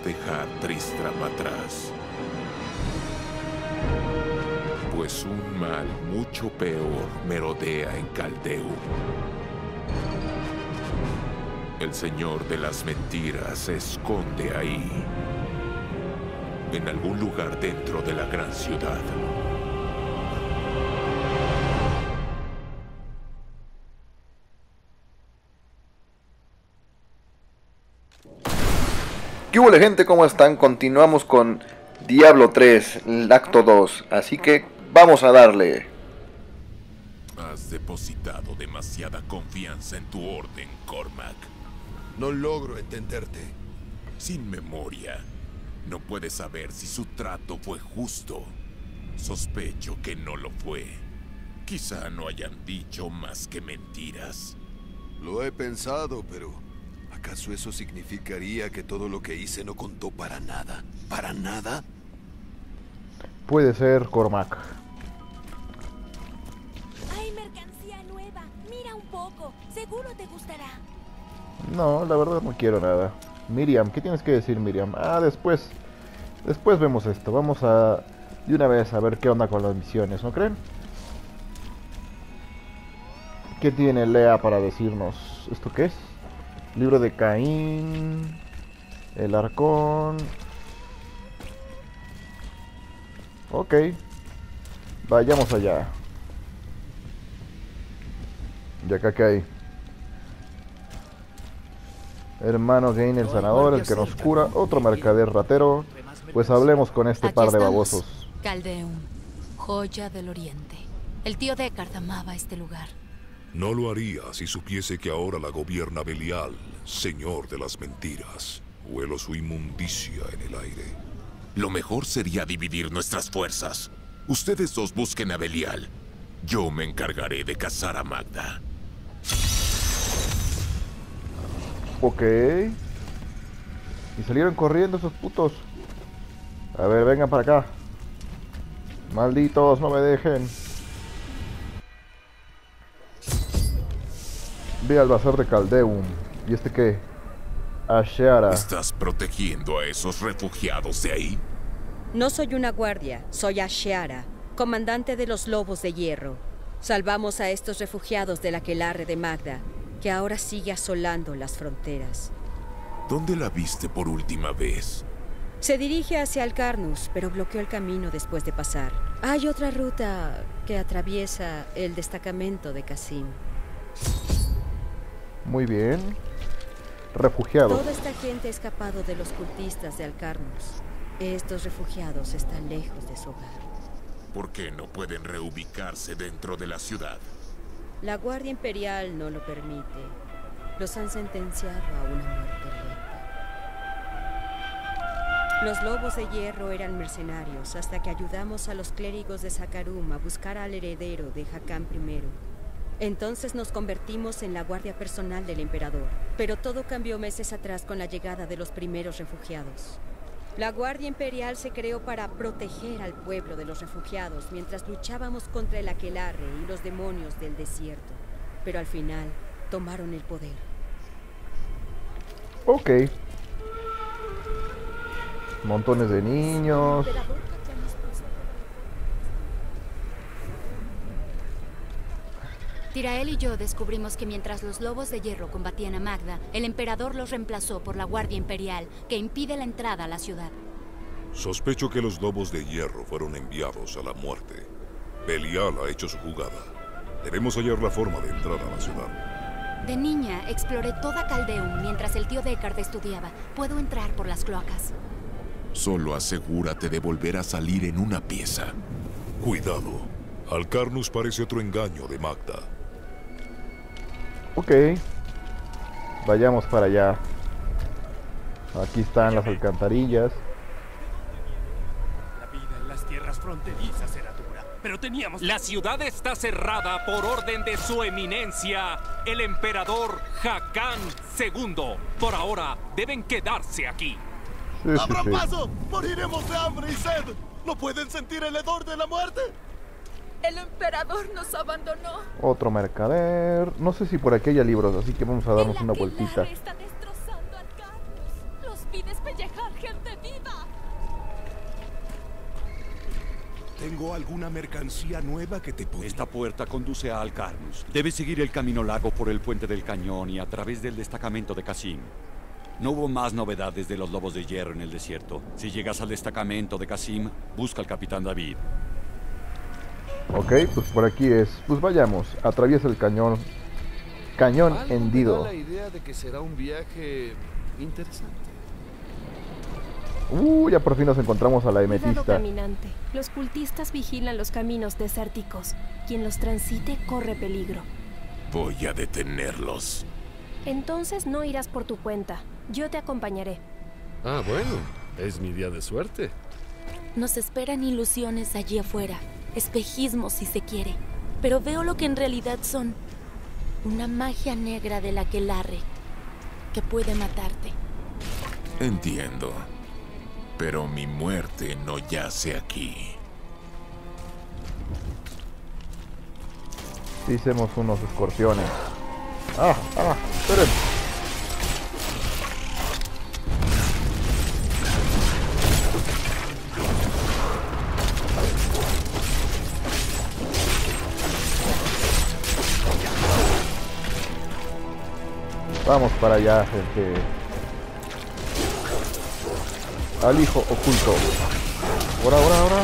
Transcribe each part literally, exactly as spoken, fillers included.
dejar Tristram atrás. Pues un mal mucho peor merodea en Caldeum. El Señor de las Mentiras se esconde ahí, en algún lugar dentro de la gran ciudad. ¿Qué hubo, gente? ¿Cómo están? Continuamos con Diablo tres, el acto dos. Así que vamos a darle. Has depositado demasiada confianza en tu orden, Cormac. No logro entenderte. Sin memoria, no puedes saber si su trato fue justo. Sospecho que no lo fue. Quizá no hayan dicho más que mentiras. Lo he pensado, pero ¿acaso eso significaría que todo lo que hice no contó para nada? ¿Para nada? Puede ser, Cormac. Hay mercancía nueva. Mira un poco. Seguro te gustará. No, la verdad no quiero nada. Miriam, ¿qué tienes que decir, Miriam? Ah, después. Después vemos esto. Vamos a de una vez a ver qué onda con las misiones, ¿no creen? ¿Qué tiene Lea para decirnos? ¿Esto qué es? Libro de Caín. El Arcón. Ok. Vayamos allá. ¿Y acá qué hay? Hermano Gain el sanador, el que nos cura. Otro mercader ratero. Pues hablemos con este Aquí par de estamos. babosos. Caldeum, joya del oriente. El tío Deckard amaba este lugar. No lo haría si supiese que ahora la gobierna Belial, señor de las mentiras. Huelo su inmundicia en el aire. Lo mejor sería dividir nuestras fuerzas. Ustedes dos busquen a Belial. Yo me encargaré de cazar a Magda. Ok. Y salieron corriendo esos putos. A ver, vengan para acá. Malditos, no me dejen. Ve al bazar de Caldeum. ¿Y este qué? Asheara. ¿Estás protegiendo a esos refugiados de ahí? No soy una guardia, soy Asheara, comandante de los Lobos de Hierro. Salvamos a estos refugiados del aquelarre de Magda, que ahora sigue asolando las fronteras. ¿Dónde la viste por última vez? Se dirige hacia Alcarnus, pero bloqueó el camino después de pasar. Hay otra ruta que atraviesa el destacamento de Qasim. Muy bien. Refugiados. Toda esta gente ha escapado de los cultistas de Alcarnus. Estos refugiados están lejos de su hogar. ¿Por qué no pueden reubicarse dentro de la ciudad? La Guardia Imperial no lo permite. Los han sentenciado a una muerte lenta. Los Lobos de Hierro eran mercenarios hasta que ayudamos a los clérigos de Sakarum a buscar al heredero de Hakan primero. Entonces nos convertimos en la guardia personal del emperador. Pero todo cambió meses atrás con la llegada de los primeros refugiados. La Guardia Imperial se creó para proteger al pueblo de los refugiados mientras luchábamos contra el aquelarre y los demonios del desierto. Pero al final tomaron el poder. Ok. Montones de niños. Tirael y yo descubrimos que mientras los Lobos de Hierro combatían a Magda, el emperador los reemplazó por la Guardia Imperial, que impide la entrada a la ciudad. Sospecho que los Lobos de Hierro fueron enviados a la muerte. Belial ha hecho su jugada. Debemos hallar la forma de entrar a la ciudad. De niña, exploré toda Caldeum mientras el tío Deckard estudiaba. Puedo entrar por las cloacas. Solo asegúrate de volver a salir en una pieza. Cuidado. Alcarnus parece otro engaño de Magda. Ok. Vayamos para allá. Aquí están las alcantarillas. La vida en las tierras fronterizas era dura, pero teníamos... La ciudad está cerrada por orden de su eminencia, el emperador Hakan segundo. Por ahora, deben quedarse aquí. Sí, sí, ¡Abran sí. paso! ¡Moriremos de hambre y sed! ¿No pueden sentir el hedor de la muerte? El emperador nos abandonó. Otro mercader. No sé si por aquí haya libros, así que vamos a darnos El una vueltita. aquelarre está destrozando Alcarnus. Los vi despellejar gente Tengo alguna mercancía nueva que te pueda... Esta puerta conduce a Alcarnus. Debes seguir el camino largo por el puente del cañón y a través del destacamento de Qasim. No hubo más novedades de los lobos de hierro en el desierto. Si llegas al destacamento de Qasim, busca al capitán David. Ok, pues por aquí es. Pues vayamos. Atraviesa el cañón. Cañón Algo hendido. me da la idea de que será un viaje interesante. Uh, ya por fin nos encontramos a la Cuidado, emetista. caminante. Los cultistas vigilan los caminos desérticos. Quien los transite corre peligro. Voy a detenerlos. Entonces no irás por tu cuenta. Yo te acompañaré. Ah, bueno. Es mi día de suerte. Nos esperan ilusiones allí afuera. Espejismos, si se quiere. Pero veo lo que en realidad son. Una magia negra de la aquelarre que puede matarte. Entiendo. Pero mi muerte no yace aquí. Hicimos unos escorpiones. Ah, ah, esperen. Vamos para allá, gente. Al hijo oculto. Ahora, ahora, ahora.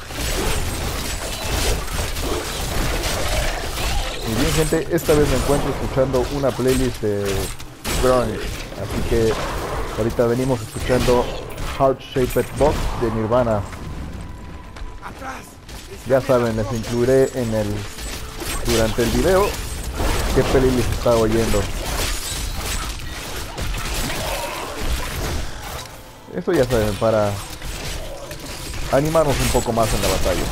Y bien, gente, esta vez me encuentro escuchando una playlist de grunge. Así que ahorita venimos escuchando Heart Shaped Box de Nirvana. Ya saben, les incluiré en el durante el video qué playlist está oyendo. Esto ya saben, para animarnos un poco más en la batalla.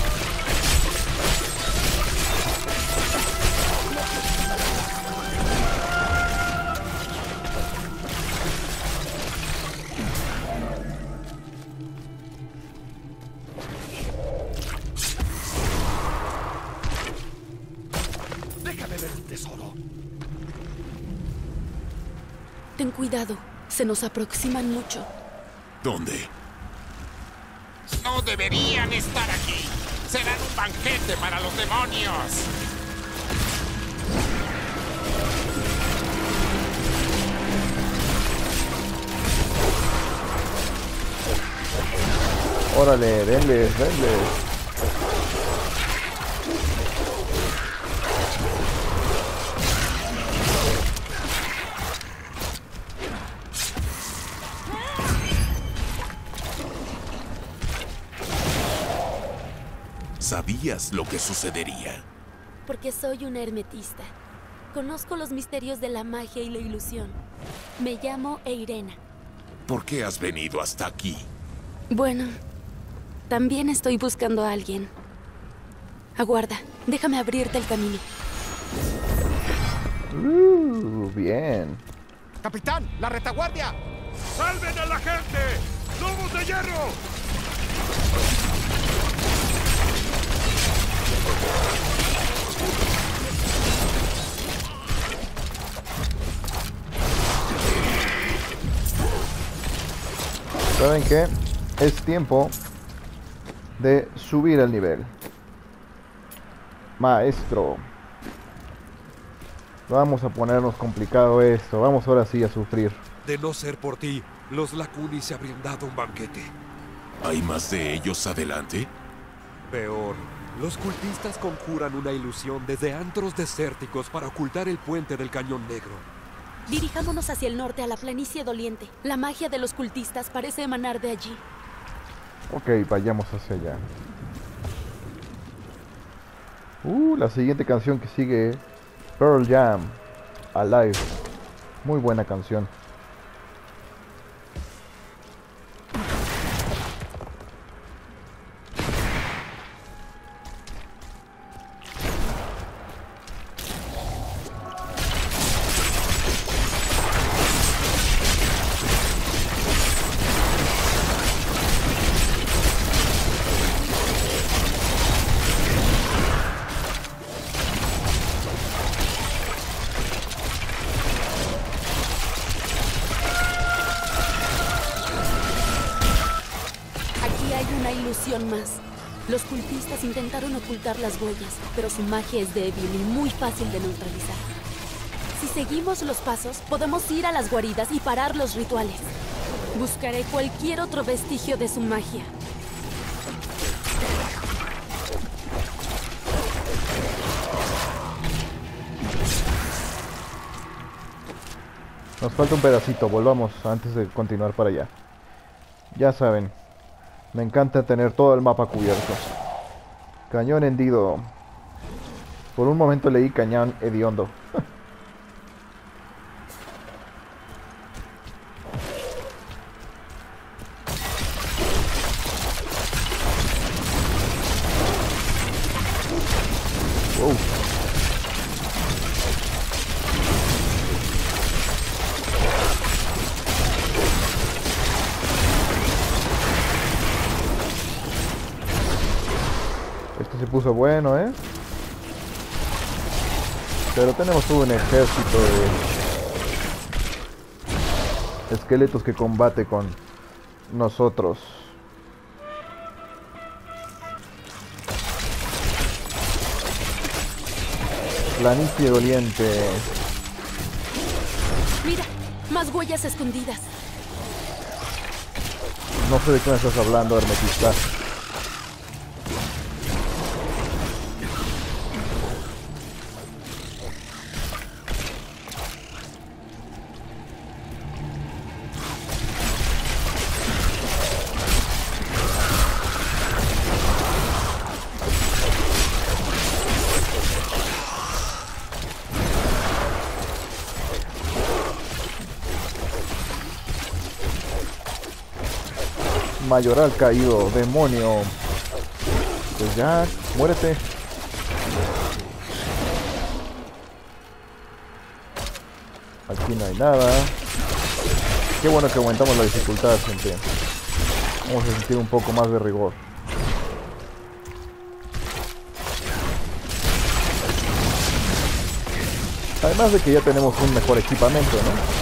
Déjame ver el tesoro. Ten cuidado, se nos aproximan mucho. ¿Dónde? No deberían estar aquí. Serán un banquete para los demonios. Órale, denles, denles. Sabías lo que sucedería. Porque soy una hermetista. Conozco los misterios de la magia y la ilusión. Me llamo Eirena. ¿Por qué has venido hasta aquí? Bueno, también estoy buscando a alguien. Aguarda, déjame abrirte el camino. Uh, bien. ¡Capitán! ¡La retaguardia! ¡Salven a la gente! ¡Lobos de hierro! ¿Saben qué? Es tiempo de subir el nivel. Maestro. Vamos a ponernos complicado esto. Vamos ahora sí a sufrir. De no ser por ti, los Lacunis se habrían dado un banquete. ¿Hay más de ellos adelante? Peor. Los cultistas conjuran una ilusión desde antros desérticos para ocultar el puente del Cañón Negro. Dirijámonos hacia el norte, a la planicie doliente. La magia de los cultistas parece emanar de allí. Ok, vayamos hacia allá. Uh, la siguiente canción que sigue, Pearl Jam, Alive. Muy buena canción. Aquí hay una ilusión más. Los cultistas intentaron ocultar las huellas, pero su magia es débil y muy fácil de neutralizar. Si seguimos los pasos, podemos ir a las guaridas y parar los rituales. Buscaré cualquier otro vestigio de su magia. Nos falta un pedacito, volvamos antes de continuar para allá. Ya saben, me encanta tener todo el mapa cubierto. Cañón hendido. Por un momento leí cañón hediondo. Wow. Esto se puso bueno, ¿eh? Pero tenemos un ejército de esqueletos que combate con nosotros. Planicie doliente. Mira, más huellas escondidas. No sé de qué me estás hablando, Hermetista. Mayoral caído, demonio. Pues ya, muérete. Aquí no hay nada. Qué bueno que aumentamos la dificultad, gente. Vamos a sentir un poco más de rigor. Además de que ya tenemos un mejor equipamiento, ¿no?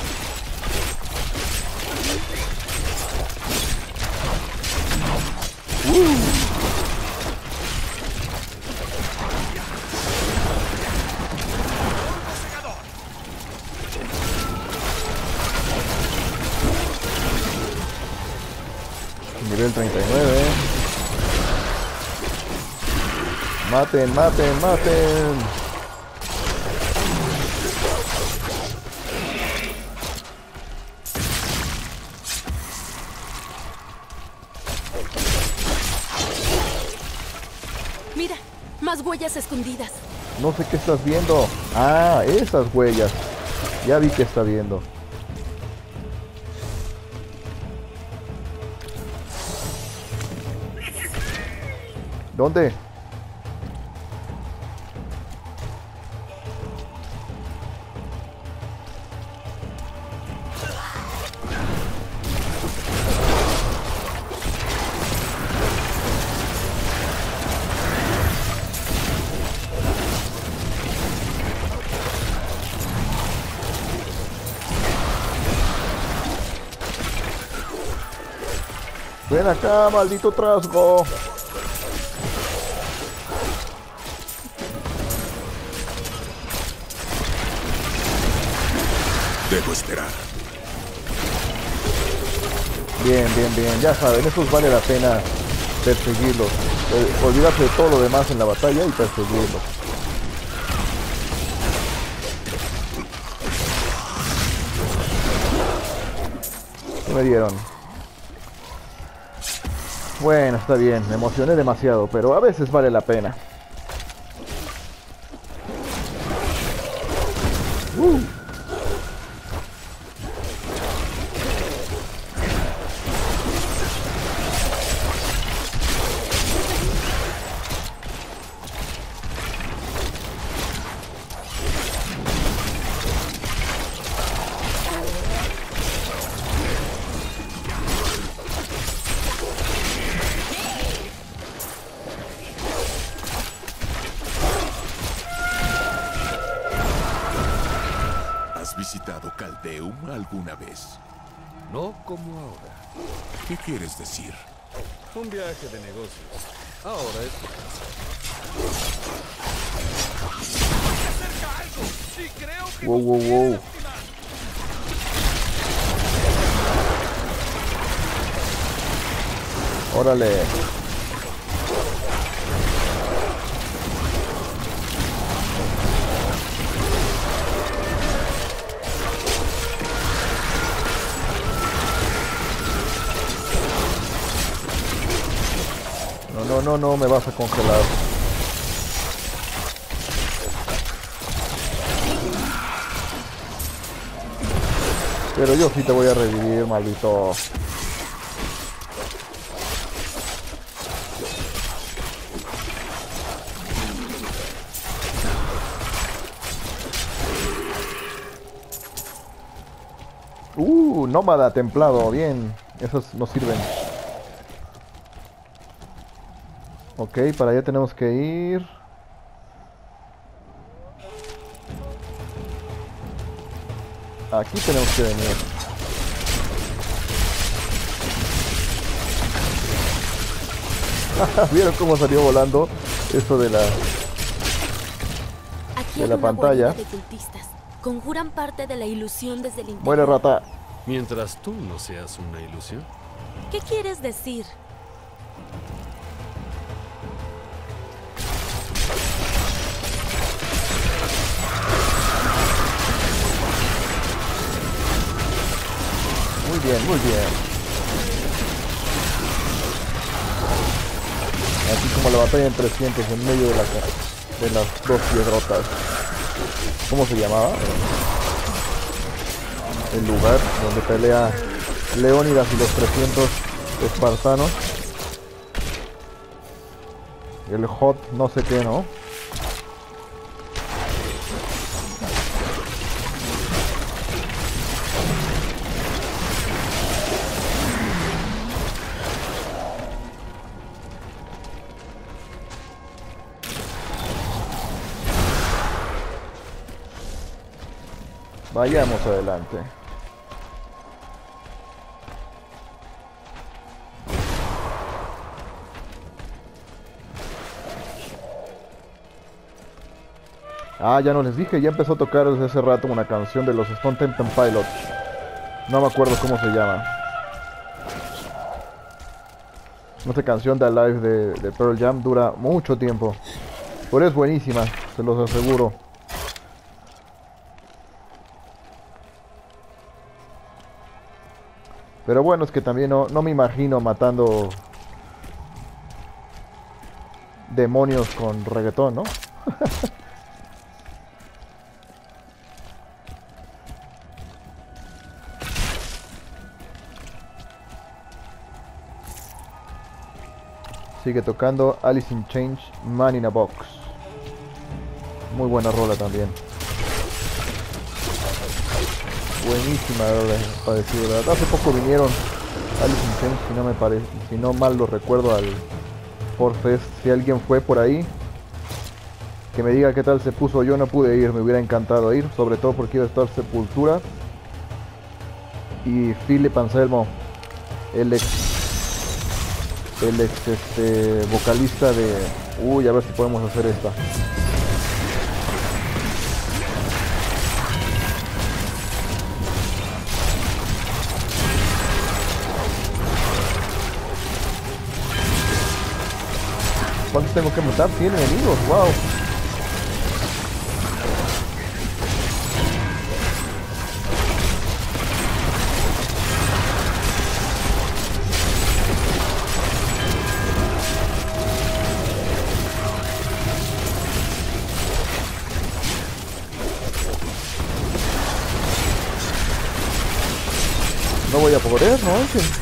Nivel treinta y nueve. Maten, maten, maten. Mira, más huellas escondidas. No sé qué estás viendo. Ah, esas huellas. Ya vi que está viendo. ¿Dónde? Ven acá, maldito trasgo. Debo esperar. Bien, bien, bien. Ya saben, esos vale la pena perseguirlos. Eh, olvidarse de todo lo demás en la batalla y perseguirlos. ¿Qué me dieron? Bueno, está bien. Me emocioné demasiado, pero a veces vale la pena. Uh. ¿Has visitado Caldeum alguna vez? No como ahora. ¿Qué quieres decir? Un viaje de negocios. Ahora es Wow, wow, wow. Órale. No, no, no, no, me vas a congelar. Pero yo sí te voy a revivir, maldito. Uh, nómada templado, bien. Esos nos sirven. Ok, para allá tenemos que ir. Aquí tenemos que venir. ¿Vieron cómo salió volando eso de la Aquí de hay la una pantalla? guarida de cultistas. Conjuran parte de la ilusión desde el interior. Muere, rata. Mientras tú no seas una ilusión. ¿Qué quieres decir? Muy bien, muy bien. Así como la batalla en trescientos en medio de, la, de las dos piedrotas. ¿Cómo se llamaba? El lugar donde pelea Leónidas y los trescientos espartanos. El hot no sé qué, ¿no? Vayamos adelante. Ah, ya no les dije, ya empezó a tocar desde hace rato una canción de los Stone Temple Pilots. No me acuerdo cómo se llama. Esta canción de Alive de, de Pearl Jam dura mucho tiempo. Pero es buenísima, se los aseguro. Pero bueno, es que también no, no me imagino matando demonios con reggaetón, ¿no? Sigue tocando Alice in Chains, Man in a Box. Muy buena rola también. Buenísima rola, para decir verdad. Hace poco vinieron Alice in Chains, si no me parece, si no mal lo recuerdo, al Forfest. Si alguien fue por ahí, que me diga qué tal se puso. Yo no pude ir, me hubiera encantado ir, sobre todo porque iba a estar Sepultura y Philip Anselmo, el ex el ex este, vocalista de... Uy, a ver si podemos hacer esta. ¿Cuántos tengo que matar? cien enemigos, wow. No voy a poder, ¿no?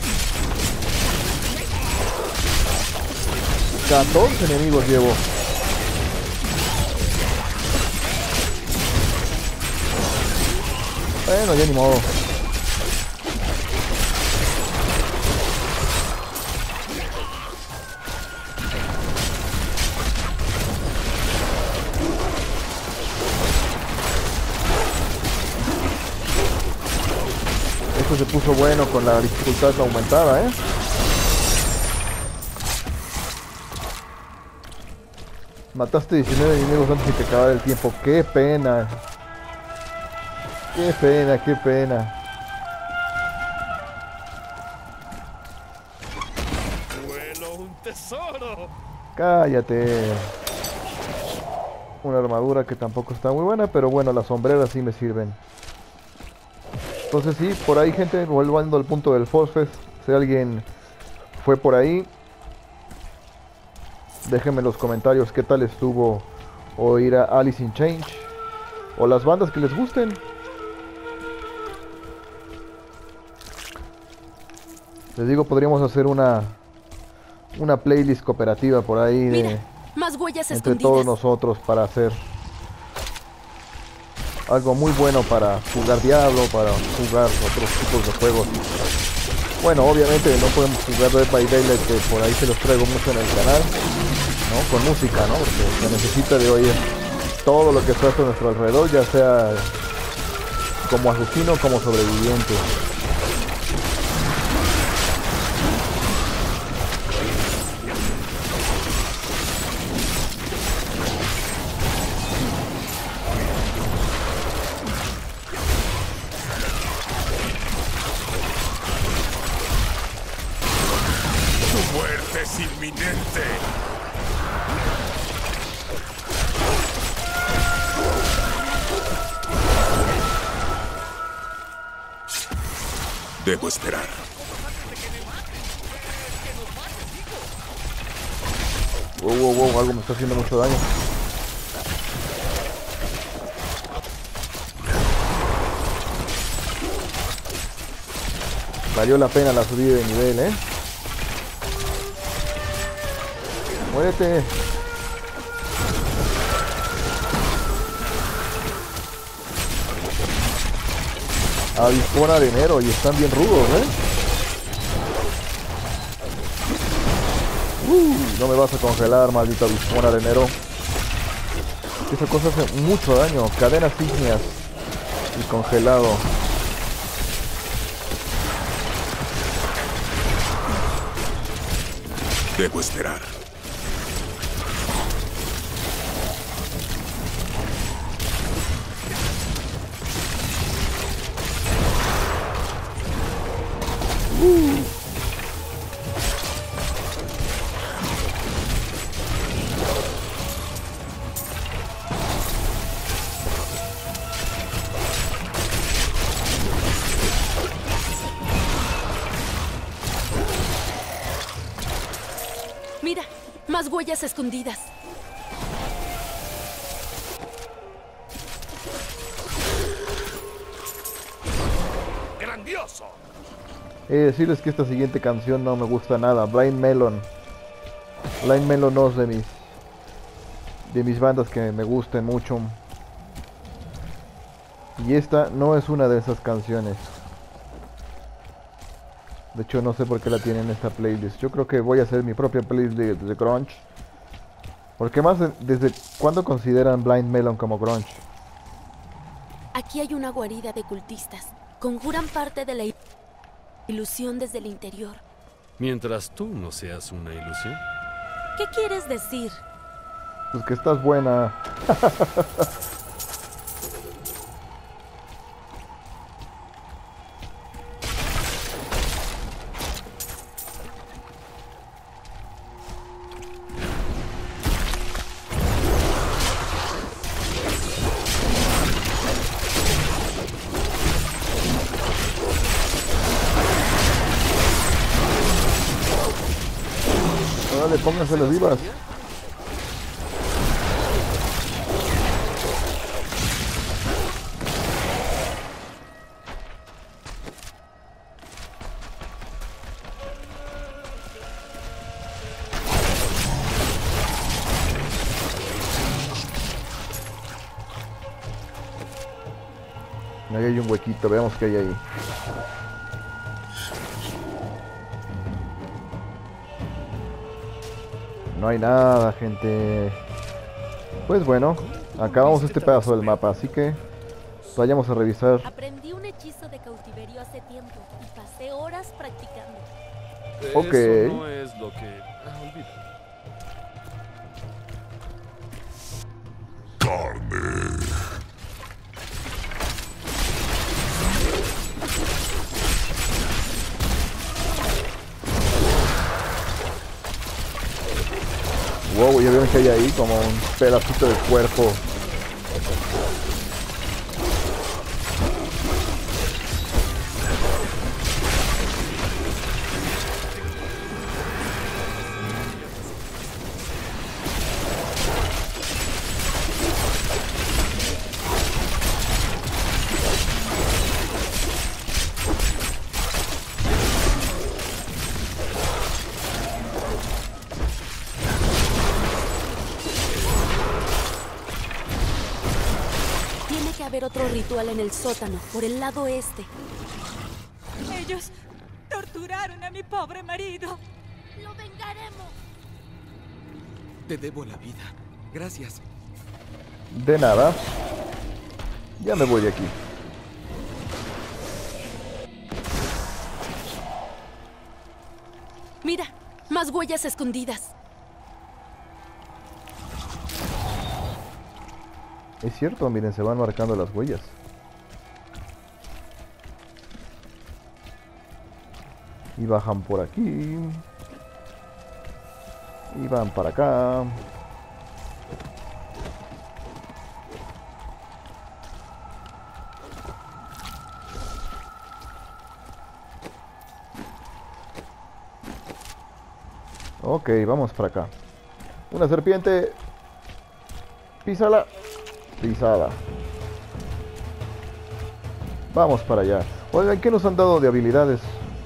catorce enemigos llevo. Bueno, ya ni modo. Esto se puso bueno con la dificultad aumentada, ¿eh? Mataste diecinueve enemigos antes de que acabara el tiempo. ¡Qué pena! ¡Qué pena, qué pena! ¡Vuelo un tesoro! ¡Cállate! Una armadura que tampoco está muy buena, pero bueno, las sombreras sí me sirven. Entonces sí, por ahí, gente, volviendo al punto del Fosfest. Si alguien fue por ahí, déjenme en los comentarios qué tal estuvo oír a Alice in Chains o las bandas que les gusten. Les digo, podríamos hacer una una playlist cooperativa por ahí de Mira, más huellas entre escondidas. todos nosotros para hacer algo muy bueno para jugar Diablo, para jugar otros tipos de juegos. Bueno, obviamente no podemos jugar Dead by Daylight, que por ahí se los traigo mucho en el canal, ¿no? Con música, ¿no? Porque se necesita de oír todo lo que está a nuestro alrededor, ya sea como asesino o como sobreviviente. Tu muerte es inminente. Debo esperar. Wow, wow, wow, algo me está haciendo mucho daño. Valió la pena la subida de nivel, ¿eh? Muérete. Avispón arenero y están bien rudos, ¿eh? Uh, no me vas a congelar, maldito avispón arenero. Esa cosa hace mucho daño. Cadenas ígneas y congelado. Debo esperar. Uh. Mira, más huellas escondidas. ¡Grandioso! He de decirles que esta siguiente canción no me gusta nada. Blind Melon. Blind Melon no es de mis de mis bandas que me gusten mucho. Y esta no es una de esas canciones. De hecho, no sé por qué la tienen en esta playlist. Yo creo que voy a hacer mi propia playlist de, de grunge. Porque más de, desde cuándo consideran Blind Melon como grunge. Aquí hay una guarida de cultistas. Conjuran parte de la ilusión desde el interior. Mientras tú no seas una ilusión. ¿Qué quieres decir? Pues que estás buena. Dale, pónganse las vivas. Ahí hay un huequito, veamos qué hay ahí. No hay nada, gente. Pues bueno, acabamos este pedazo del mapa, así que vayamos a revisar. Aprendí un hechizo de cautiverio hace tiempo y pasé horas practicando. Ok. Eso no es lo que... Ah, olvida. carne. Wow, ya vieron que hay ahí como un pedacito de cuerpo. Haber otro ritual en el sótano, por el lado este. Ellos torturaron a mi pobre marido. ¡Lo vengaremos! Te debo la vida. Gracias. De nada. Ya me voy de aquí. Mira, más huellas escondidas. Es cierto, miren, se van marcando las huellas. Y bajan por aquí. Y van para acá. Ok, vamos para acá. Una serpiente. Písala. Pisada. Vamos para allá. Oigan, ¿qué nos han dado de habilidades?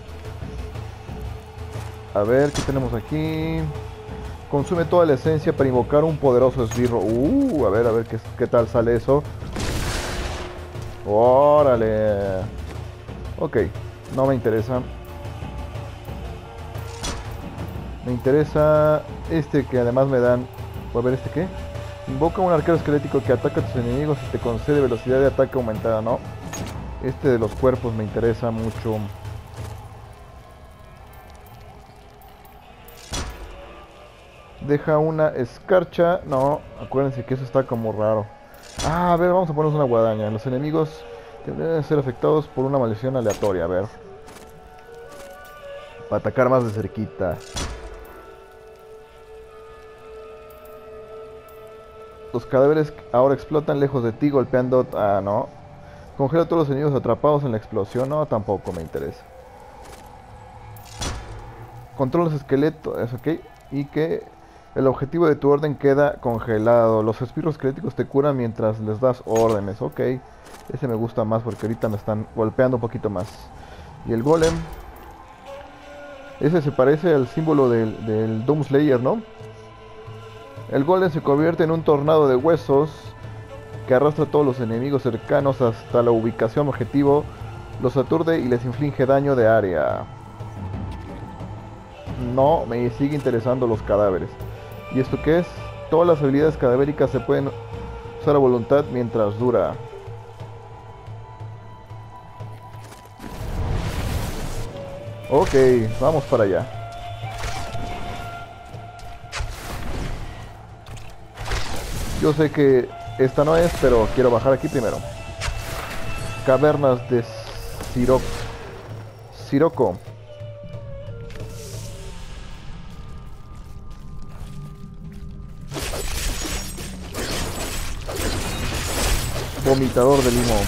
A ver, ¿qué tenemos aquí? Consume toda la esencia para invocar un poderoso esbirro. Uh, a ver, a ver qué, qué tal sale eso. Órale. Ok, no me interesa. Me interesa este que además me dan. A ver, ¿este qué? Invoca un arquero esquelético que ataca a tus enemigos y te concede velocidad de ataque aumentada, ¿no? Este de los cuerpos me interesa mucho. Deja una escarcha. No, acuérdense que eso está como raro. Ah, a ver, vamos a ponernos una guadaña. Los enemigos deben ser afectados por una maldición aleatoria, a ver. Para atacar más de cerquita. Los cadáveres ahora explotan lejos de ti, golpeando... Ah, no. Congela a todos los enemigos atrapados en la explosión. No, tampoco me interesa. Controla los esqueletos. Es ok. Y que el objetivo de tu orden queda congelado. Los esbirros esqueléticos te curan mientras les das órdenes. Ok. Ese me gusta más porque ahorita me están golpeando un poquito más. Y el golem. Ese se parece al símbolo del, del Doomslayer, ¿no? El golem se convierte en un tornado de huesos que arrastra a todos los enemigos cercanos hasta la ubicación objetivo, los aturde y les inflige daño de área. No, me sigue interesando los cadáveres. ¿Y esto qué es? Todas las habilidades cadavéricas se pueden usar a voluntad mientras dura. Ok, vamos para allá. Yo sé que esta no es, pero quiero bajar aquí primero. Cavernas de Siroco. Siroco. Vomitador de limón.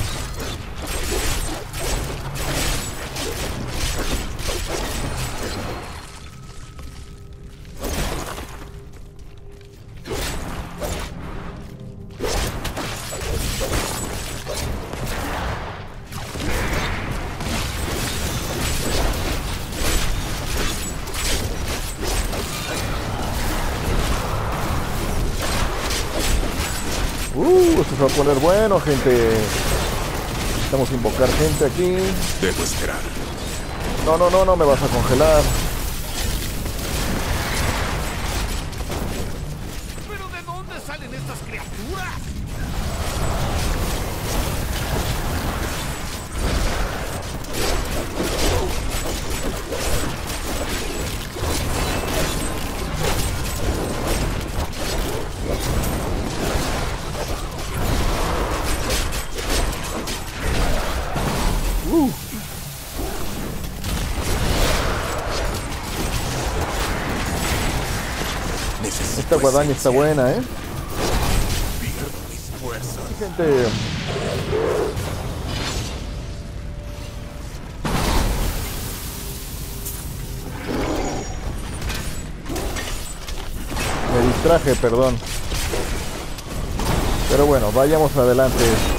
Uh, esto se va a poner bueno, gente. Vamos a invocar gente aquí. Debo esperar. No, no, no, no me vas a congelar. ¿Pero de dónde salen estas criaturas? Uh. Esta guadaña está buena, ¿eh? Gente. Me distraje, perdón. Pero bueno, vayamos adelante.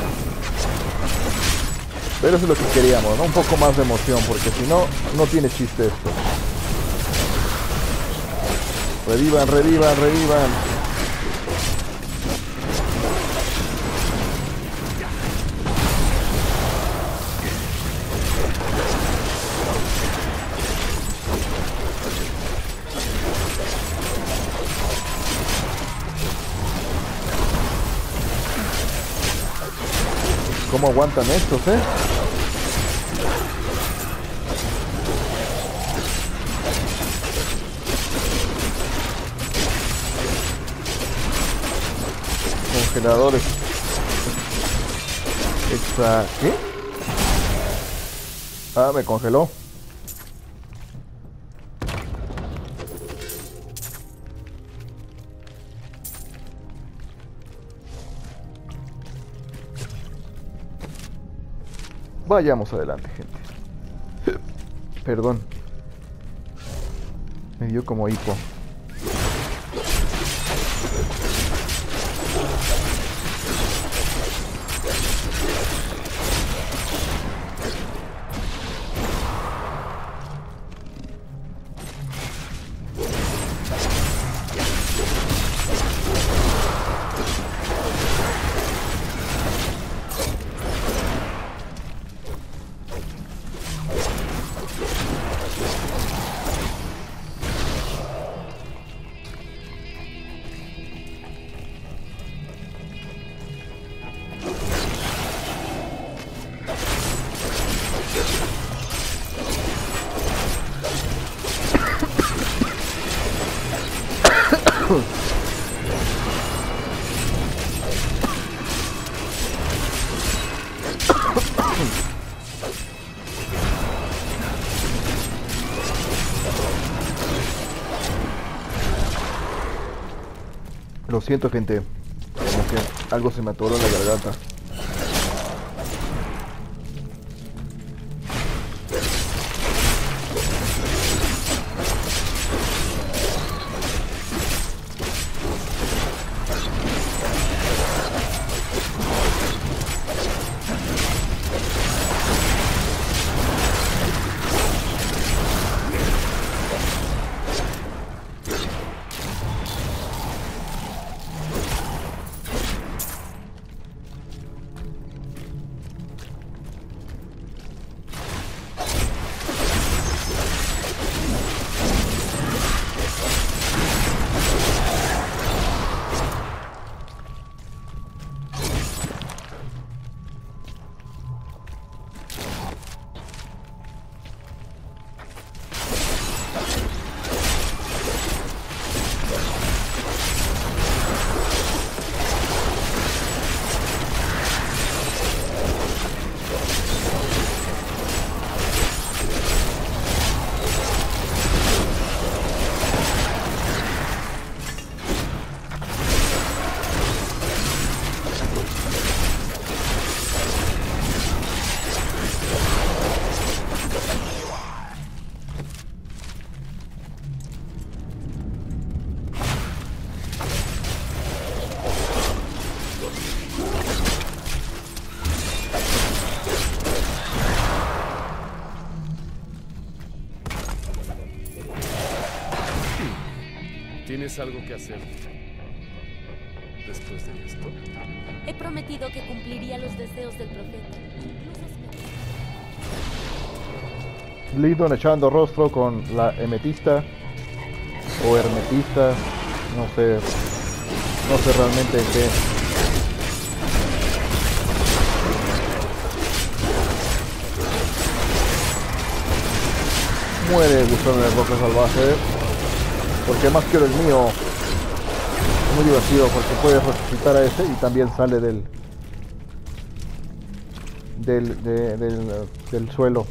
Pero eso es lo que queríamos, ¿no? Un poco más de emoción, porque si no, no tiene chiste esto. Revivan, revivan, revivan. ¿Cómo aguantan estos, eh? Congeladores. Extra... ¿Qué? Ah, me congeló. Vayamos adelante, gente. Perdón. Me dio como hipo. Lo siento, gente. Como que algo se me atoró en la garganta. ¿Tienes algo que hacer después de esto? He prometido que cumpliría los deseos del profeta. Lidon echando rostro con la emetista o hermetista, no sé, no sé realmente qué. Muere gusano de roca salvaje, porque más quiero el mío. Es muy divertido porque puedes resucitar a ese y también sale del del, de, del, del suelo.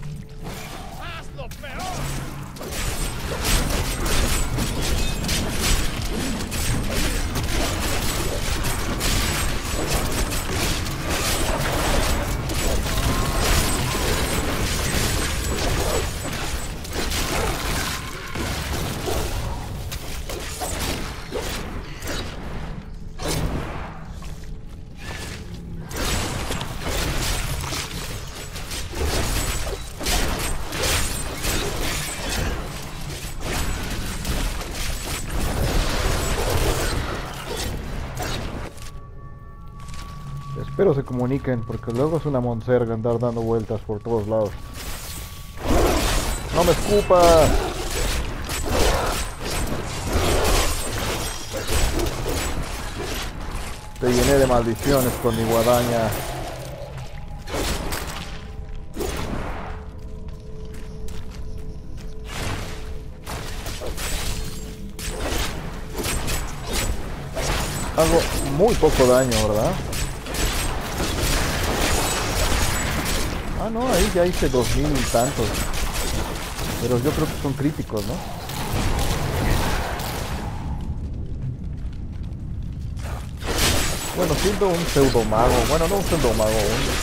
Espero se comuniquen, porque luego es una monserga andar dando vueltas por todos lados. ¡No me escupas! Te llené de maldiciones con mi guadaña. Hago muy poco daño, ¿verdad? Ah, no, ahí ya hice dos mil y tantos. Pero yo creo que son críticos, ¿no? Bueno, siendo un pseudo mago, bueno, no un pseudo mago,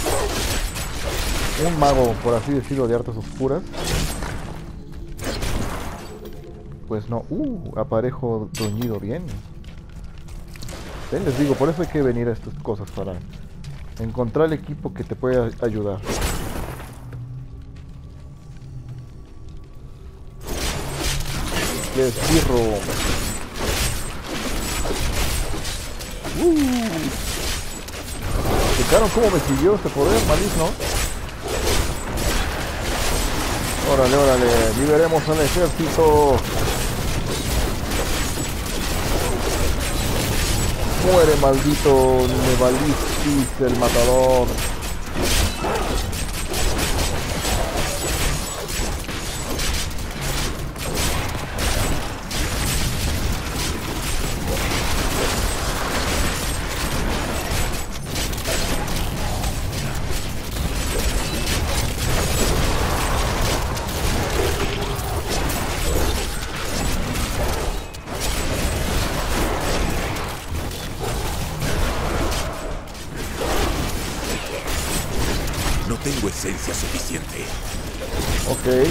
un, un mago, por así decirlo, de artes oscuras. Pues no, uh, aparejo bruñido bien. ¿Ven? Les digo, por eso hay que venir a estas cosas, para encontrar el equipo que te pueda ayudar. Esbirro. Uh. ¿Checaron cómo me siguió este poder maligno? Órale, órale, liberemos al ejército. Muere, maldito Nevalistis, el matador. Tengo esencia suficiente. Ok.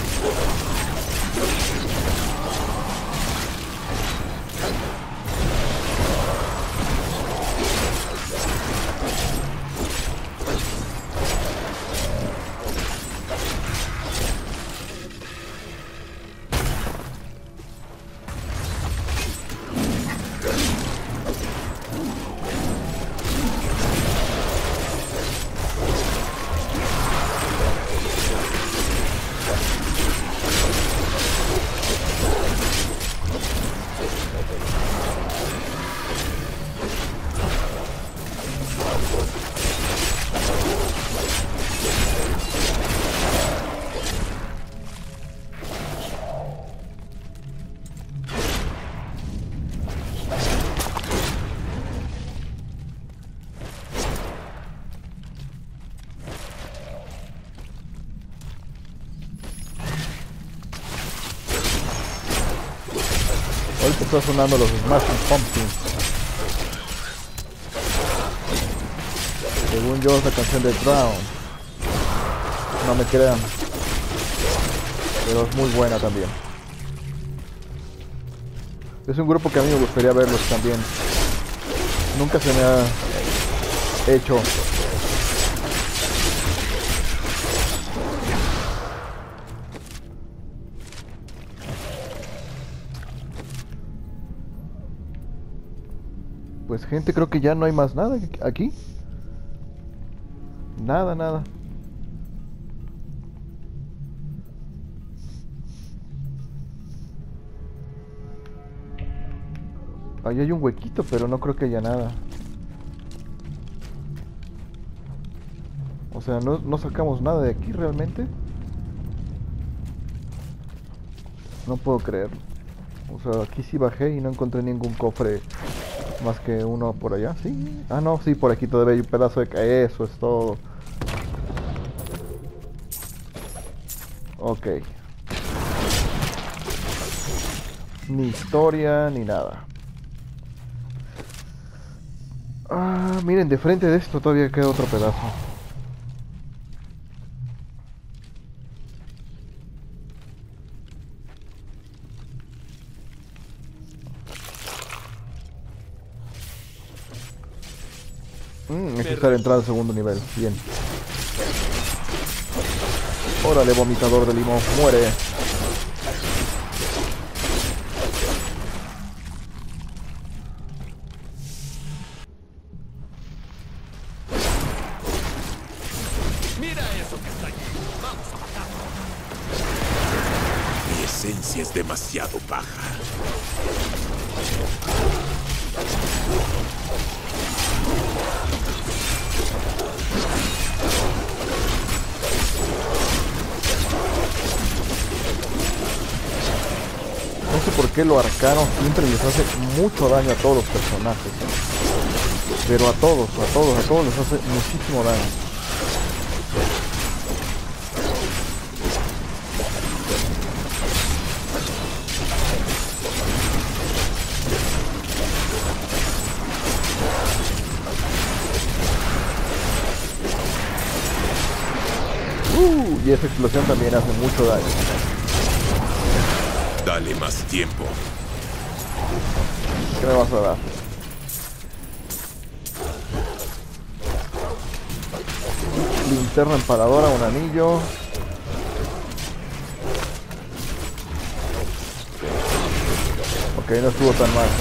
Ahorita está sonando los Smashing Pumpkins. Según yo es la canción de Drown. No me crean. Pero es muy buena también. Es un grupo que a mí me gustaría verlos también. Nunca se me ha hecho. Pues gente, creo que ya no hay más nada aquí. Nada, nada. Ahí hay un huequito, pero no creo que haya nada. O sea, no, no sacamos nada de aquí realmente. No puedo creerlo. O sea, aquí sí bajé y no encontré ningún cofre más que uno por allá. Sí. Ah, no, sí, por aquí todavía hay un pedazo de... Eso es todo. Ok. Ni historia, ni nada. Ah, miren, de frente de esto todavía queda otro pedazo. Mm, necesitar entrar al segundo nivel. Bien. Órale, vomitador de limón, muere. Mira eso que está allí. Vamos a matarlo. Mi esencia es demasiado baja. No sé por qué lo arcano siempre les hace mucho daño a todos los personajes. Pero a todos, a todos, a todos les hace muchísimo daño. Uh, y esa explosión también hace mucho daño. Dale más tiempo. ¿Qué me vas a dar? Linterna empaladora, un anillo. Ok, no estuvo tan mal.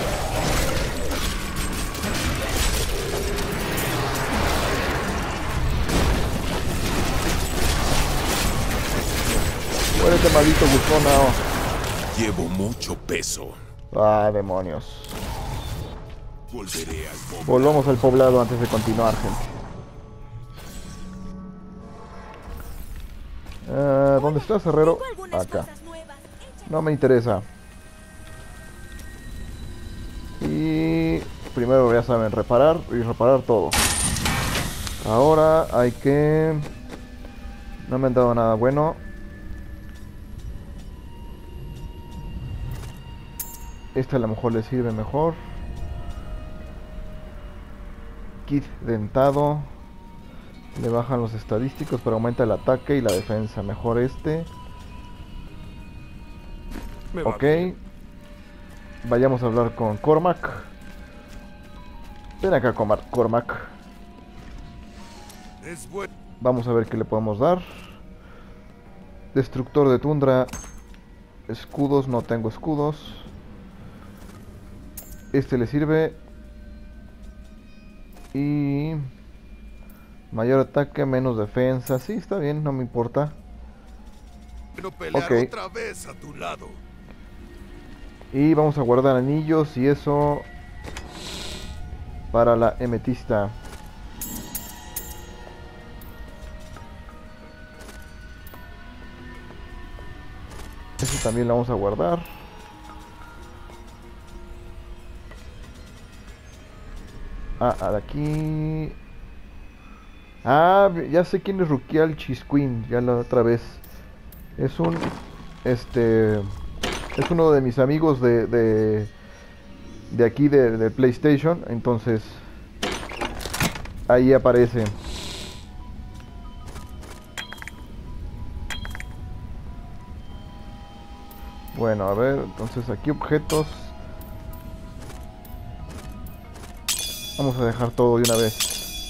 Muérete, maldito buzona. Llevo mucho peso. Ah, demonios. Volveré al poblado. Volvamos al poblado antes de continuar, gente. Uh, ¿Dónde estás, herrero? Acá. No me interesa. Y primero, ya saben, reparar y reparar todo. Ahora hay que... No me han dado nada bueno. Este a lo mejor le sirve mejor. Kit dentado. Le bajan los estadísticos, pero aumenta el ataque y la defensa. Mejor este. Ok. Vayamos a hablar con Cormac. Ven acá, Cormac. Vamos a ver qué le podemos dar. Destructor de tundra. Escudos, no tengo escudos. Este le sirve. Y... mayor ataque, menos defensa. Sí, está bien, no me importa. Quiero pelear Ok. otra vez a tu lado. Y vamos a guardar anillos y eso para la emetista. Este también lo vamos a guardar. Ah, de aquí. Ah, ya sé quién es Rukial Chisquin, ya la otra vez. Es un este es uno de mis amigos de de, de aquí de, de PlayStation, entonces ahí aparece. Bueno, a ver, entonces aquí objetos. Vamos a dejar todo de una vez.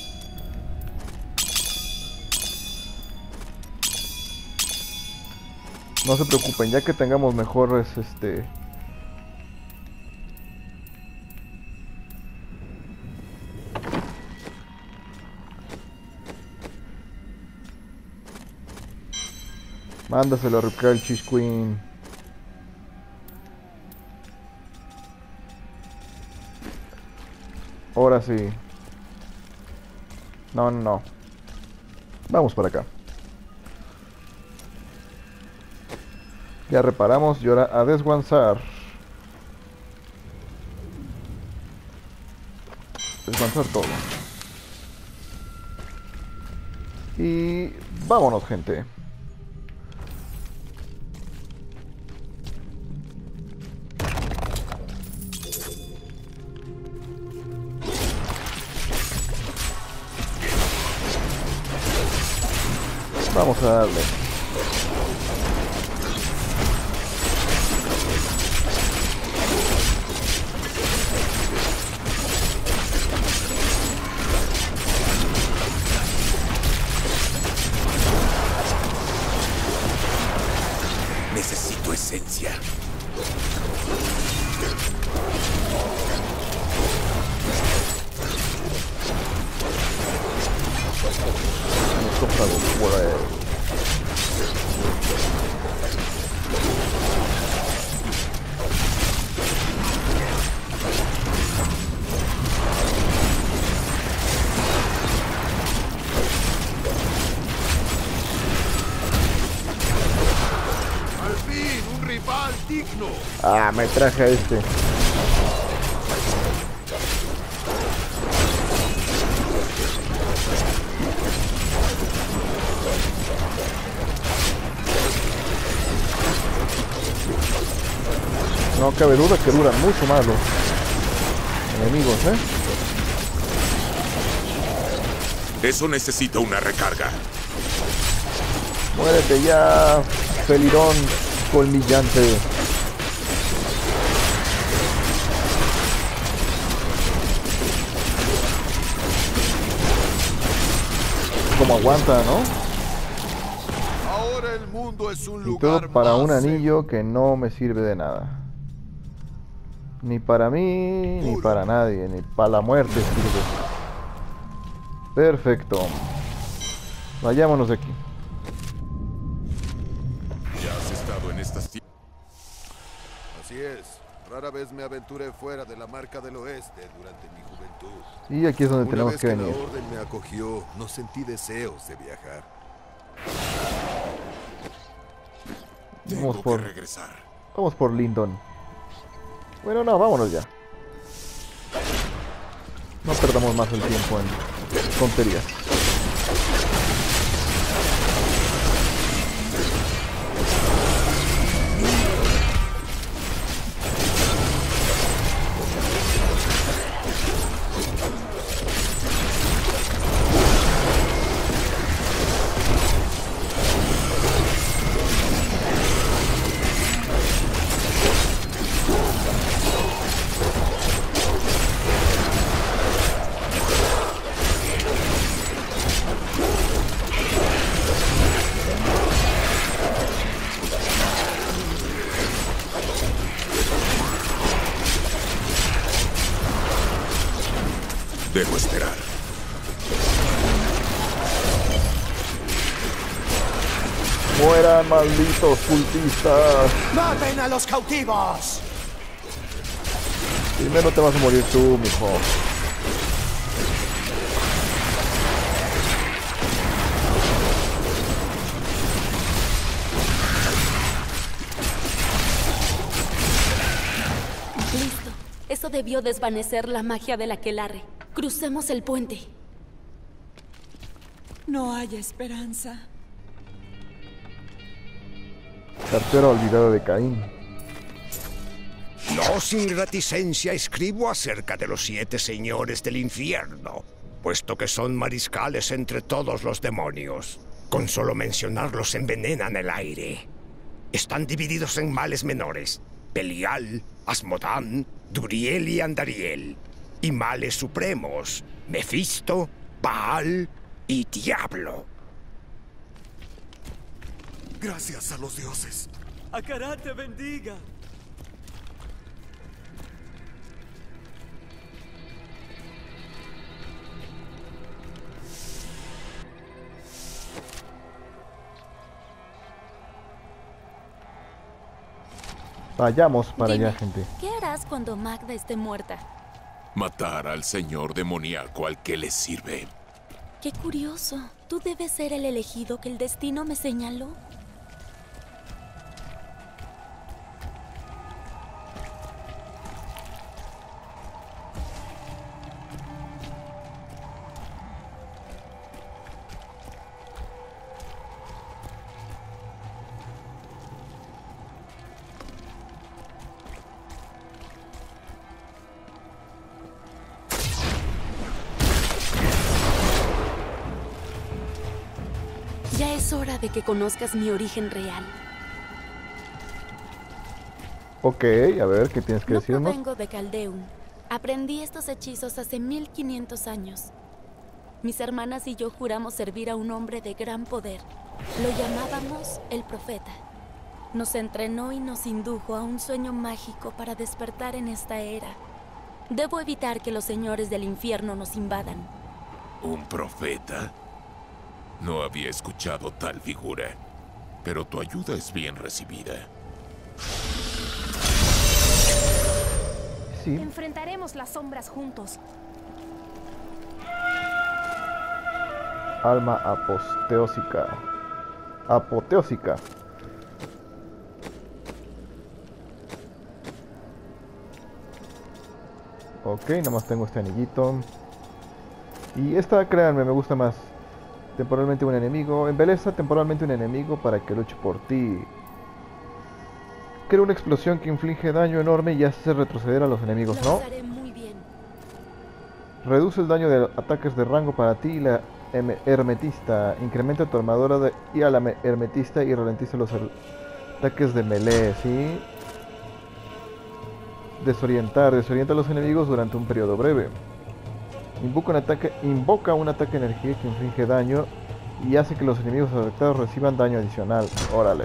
No se preocupen, ya que tengamos mejores este mándaselo a Rukial Chisquin. Ahora sí. No, no, no. Vamos para acá. Ya reparamos y ahora a desguanzar. Desguanzar todo. Y vámonos, gente. Vamos a darle. Necesito esencia. ¡Al fin! ¡Un rival digno! Ah, me traje a este. No cabe duda que duran mucho más los enemigos, ¿eh? Eso necesita una recarga. Muérete ya, Felirón colmillante. Como aguanta, ¿no? Ahora el mundo es un Y lugar todo para más un anillo que no me sirve de nada. Ni para mí, ni para nadie, ni para la muerte sirve. Perfecto. Vayámonos de aquí. Ya has estado en estas tierras. Así es. Rara vez me aventuré fuera de la Marca del Oeste durante mi juventud. Y aquí es donde Una tenemos vez que que venir. la orden me acogió, no sentí deseos de viajar. Vamos Tengo por, que regresar. vamos por Lindon. Bueno, no, vámonos ya. No perdamos más el tiempo en tonterías. Debo esperar. ¡Mueran, malditos cultistas! ¡Maten a los cautivos! Primero te vas a morir tú, mijo. Listo. Eso debió desvanecer la magia del aquelarre. Crucemos el puente. No hay esperanza. Cartera olvidada de Caín. No sin reticencia escribo acerca de los siete señores del infierno, puesto que son mariscales entre todos los demonios. Con solo mencionarlos envenenan el aire. Están divididos en males menores: Belial, Asmodán, Duriel y Andariel. Y males supremos: Mefisto, Baal y Diablo. Gracias a los dioses. Acará te bendiga. Vayamos para Dime, allá, gente. ¿qué harás cuando Magda esté muerta? Matar al señor demoníaco al que le sirve. Qué curioso. Tú debes ser el elegido que el destino me señaló. Ya es hora de que conozcas mi origen real. Ok, a ver, ¿qué tienes que No decirnos? provengo de Caldeum. Aprendí estos hechizos hace mil quinientos años. Mis hermanas y yo juramos servir a un hombre de gran poder. Lo llamábamos el Profeta. Nos entrenó y nos indujo a un sueño mágico para despertar en esta era. Debo evitar que los señores del infierno nos invadan. ¿Un profeta? No había escuchado tal figura, pero tu ayuda es bien recibida. Sí. Enfrentaremos las sombras juntos. Alma apoteósica. Apoteósica. Ok, nada más tengo este anillito. Y esta, créanme, me gusta más. Temporalmente un enemigo. Embeleza temporalmente un enemigo para que luche por ti. Crea una explosión que inflige daño enorme y hace retroceder a los enemigos, Lo ¿no? usaré muy bien. Reduce el daño de ataques de rango para ti y la hem- hermetista. Incrementa tu armadura de, y a la me- hermetista y ralentiza los er- ataques de melee, ¿sí? Desorientar. Desorienta a los enemigos durante un periodo breve. Invoca un ataque, invoca un ataque de energía que inflige daño y hace que los enemigos afectados reciban daño adicional. Órale.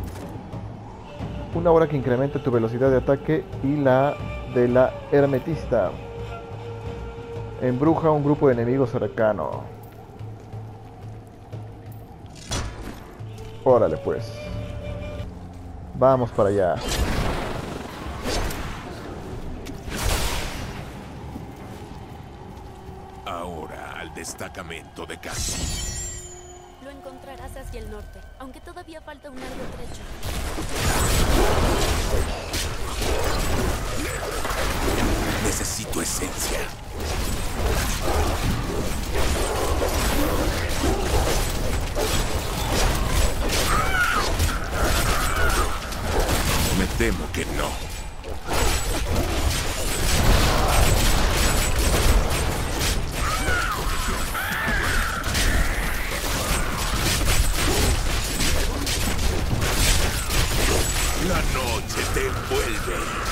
Una hora que incrementa tu velocidad de ataque y la de la hermetista. Embruja a un grupo de enemigos cercano. Órale pues. Vamos para allá. Ahora al destacamento de Cassim. Lo encontrarás hacia el norte, aunque todavía falta un largo trecho. Necesito esencia. Me temo que no. La noche te envuelve.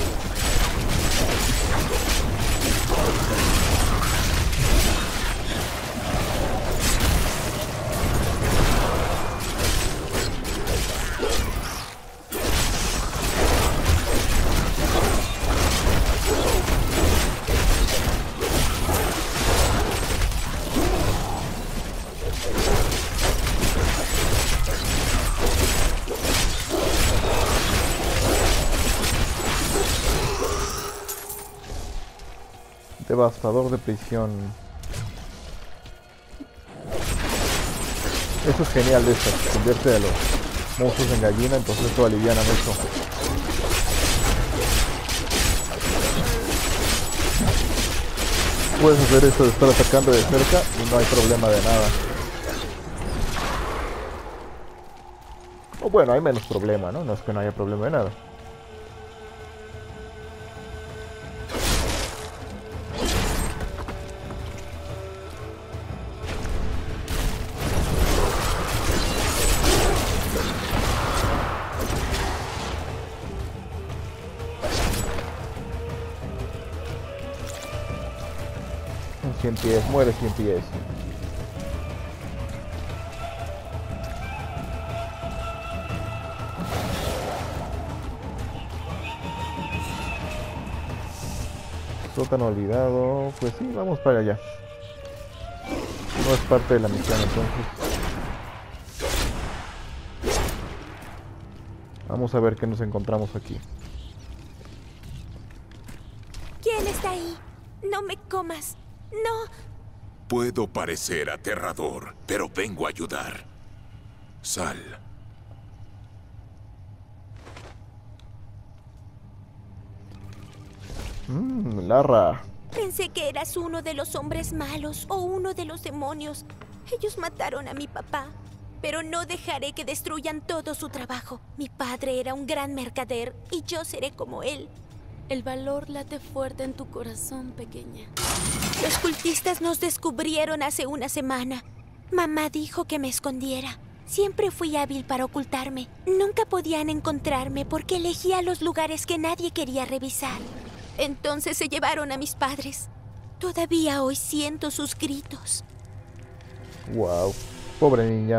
Devastador de prisión. Eso es genial de esto. Convierte a los monstruos en gallina, entonces esto aliviana mucho. Puedes hacer esto de estar atacando de cerca y no hay problema de nada. O bueno, hay menos problema, ¿no? No es que no haya problema de nada. cien pies, muere cien pies. Sótano olvidado. Pues sí, vamos para allá. No es parte de la misión entonces. Vamos a ver qué nos encontramos aquí. ¿Quién está ahí? No me comas. No. Puedo parecer aterrador, pero vengo a ayudar. Sal. Mmm, Larra. Pensé que eras uno de los hombres malos o uno de los demonios. Ellos mataron a mi papá, pero no dejaré que destruyan todo su trabajo. Mi padre era un gran mercader y yo seré como él. El valor late fuerte en tu corazón, pequeña. Los cultistas nos descubrieron hace una semana. Mamá dijo que me escondiera. Siempre fui hábil para ocultarme. Nunca podían encontrarme porque elegía los lugares que nadie quería revisar. Entonces se llevaron a mis padres. Todavía hoy siento sus gritos. Wow, pobre niña.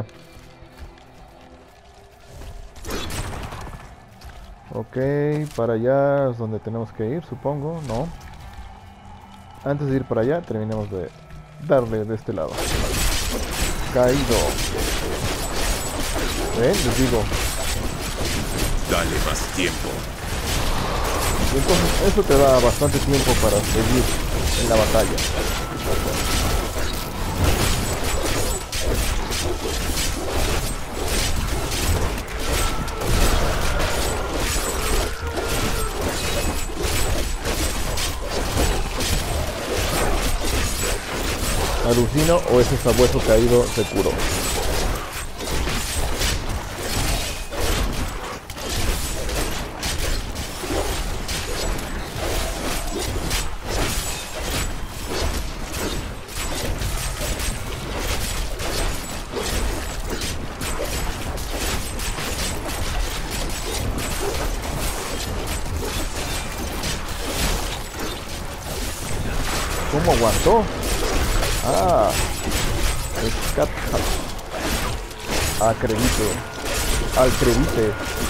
Ok, para allá es donde tenemos que ir, supongo, ¿no? Antes de ir para allá, terminemos de darle de este lado. Caído. ¿Ven? Les digo. Dale más tiempo. Y entonces eso te da bastante tiempo para seguir en la batalla. Alucino o ese sabueso caído se curó. ¿Cómo aguantó? Ah, Scat acredite, acredite.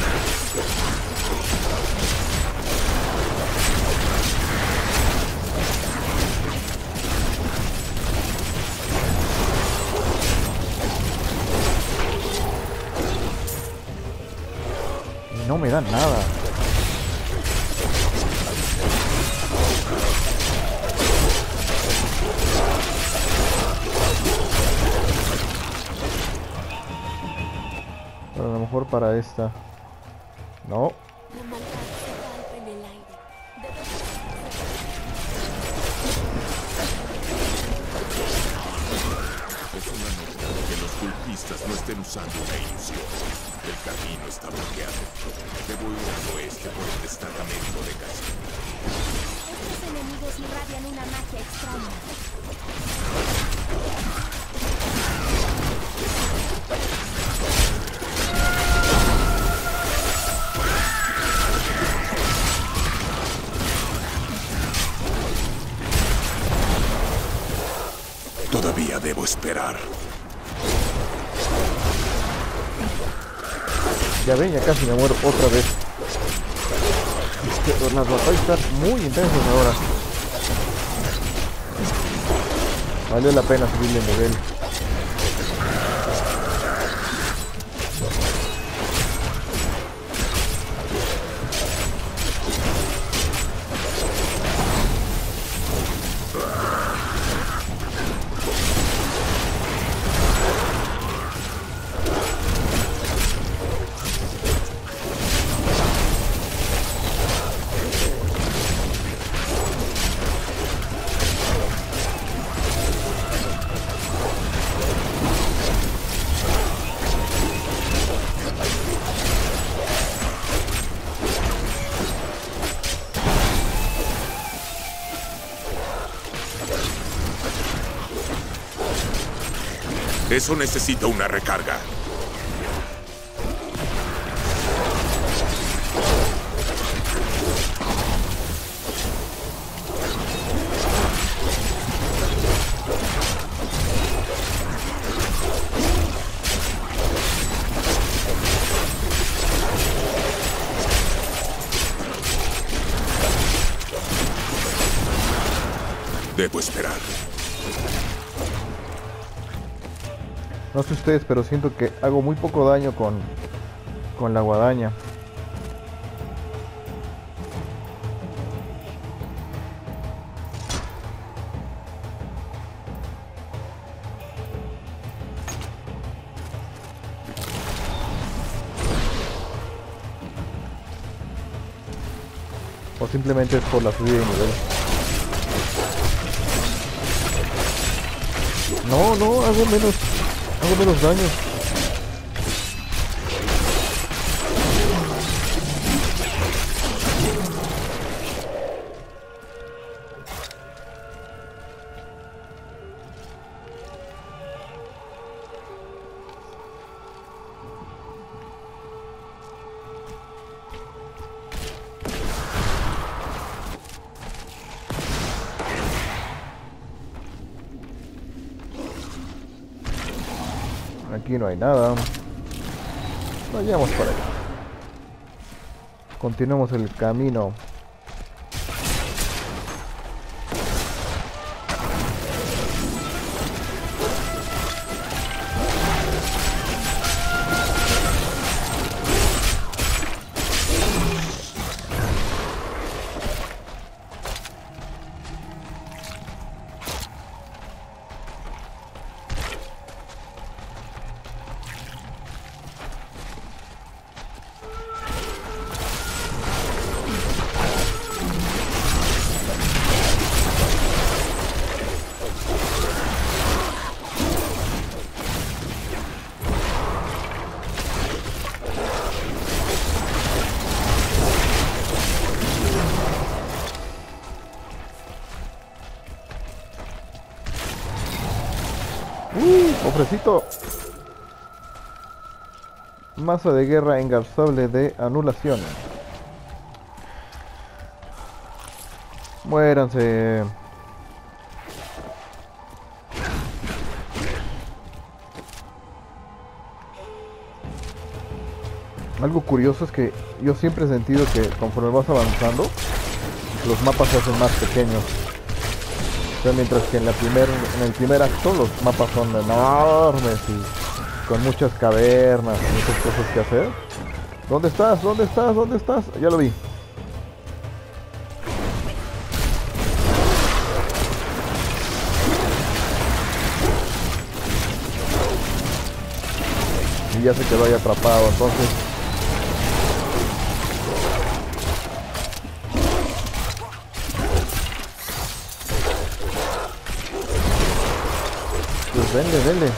Y no me dan nada. Pero a lo mejor para esta. No. Es una nota que los cultistas no estén usando una ilusión. El camino está bloqueado. Debo ir al oeste por el destacamento de Cassín. Estos enemigos irradian una magia extraña. Todavía debo esperar. Ya ven, ya casi me muero otra vez. Es que las batallas están muy intensas ahora. Valió la pena subirle el nivel. Eso necesita una recarga. Debo esperar. No sé ustedes, pero siento que hago muy poco daño con, con la guadaña. O simplemente es por la subida de nivel. No, no, hago menos... Hago menos daño. Aquí no hay nada. Vayamos para allá. Continuemos el camino. Uh, ofrecito. Masa de guerra engarzable de anulación. Muéranse. Algo curioso es que yo siempre he sentido que conforme vas avanzando, los mapas se hacen más pequeños. O sea, mientras que en, la primer, en el primer acto los mapas son enormes y con muchas cavernas y muchas cosas que hacer. ¿Dónde estás? ¿Dónde estás? ¿Dónde estás? Ya lo vi. Y ya se quedó ahí atrapado, entonces... Pues denle, denle.